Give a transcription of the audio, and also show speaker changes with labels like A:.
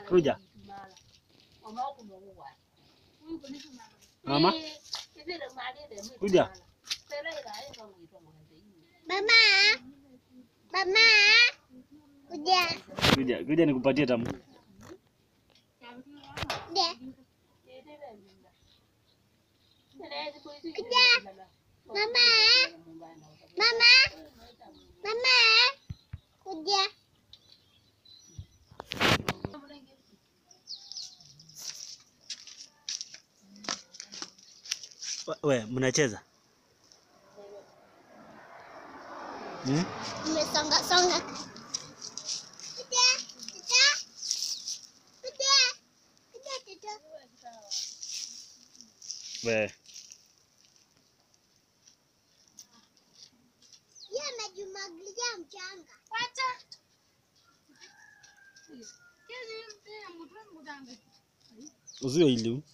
A: Kuja. Mama. Kuja.
B: Mama. Mama. Kuja.
A: Kuja nikupatie tamu.
B: Kuja. Kuja. Mama. Mama. Mama. Kuja.
A: We, mnacheza?
B: Mmesonga. Kuja.
A: We.
B: Ya najumaglia mchanga. Wacha.
A: Uzio hili.